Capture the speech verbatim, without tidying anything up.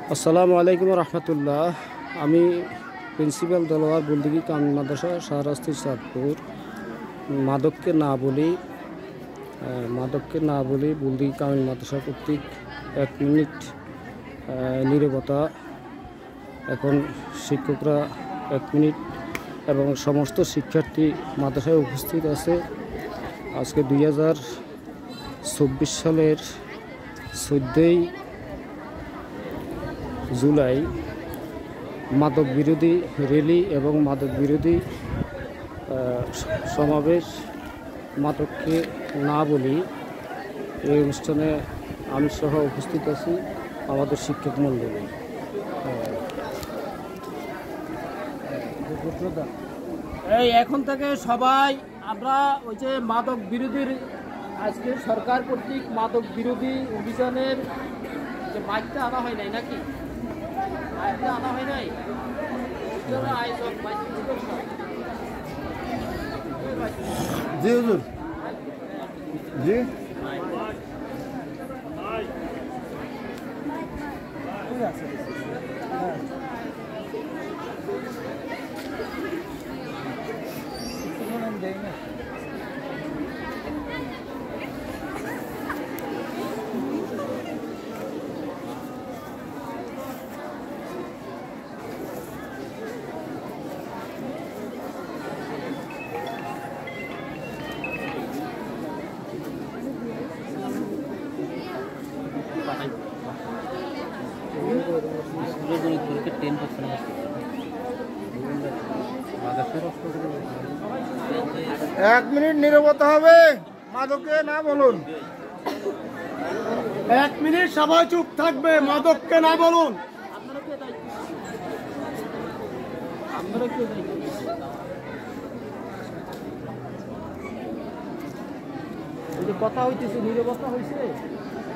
আসসালামু আলাইকুম রহমতুল্লাহ। আমি প্রিন্সিপাল দলোয়ার বুলদিগি কামিল মাদ্রাসা শাহরাস্তি চাঁদপুর। মাদককে না বলি মাদককে না বলি বুলদিগি কামিল মাদ্রাসা কর্তৃক এক মিনিট নীরবতা। এখন শিক্ষকরা এক মিনিট এবং সমস্ত শিক্ষার্থী মাদ্রাসায় উপস্থিত আছে। আজকে দুই হাজার চব্বিশ সালের চোদ্দোই জুলাই মাদক বিরোধী র্যালি এবং মাদক বিরোধী সমাবেশ মাদককে না বলি এই অনুষ্ঠানে আমি সহ উপস্থিত আছি আমাদের শিক্ষক মণ্ডলী। এই এখন থেকে সবাই আমরা ওই যে মাদক বিরোধীর আজকে সরকার কর্তৃক মাদক বিরোধী অভিযানের যে মাইকটা আনা হয় নাই নাকি মাইকটা আনা হয় নাই আয়োজক জি হুজুর জি এক মিনিট নীরবতা হবে। মাদককে না বলুন। এক মিনিট সবাই চুপ থাকবে। মাদককে না বলুন। কথা হইতেছে নীরবতা হয়েছে।